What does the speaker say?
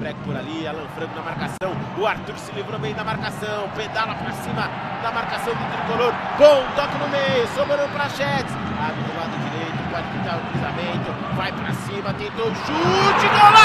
break por ali, Alan Franco na marcação, o Arthur se livrou bem da marcação, pedala pra cima da marcação do tricolor, bom toque no meio, sobrou pra Chetes, abre do lado direito, pode pintar o cruzamento, vai pra cima, tentou o chute, golaço!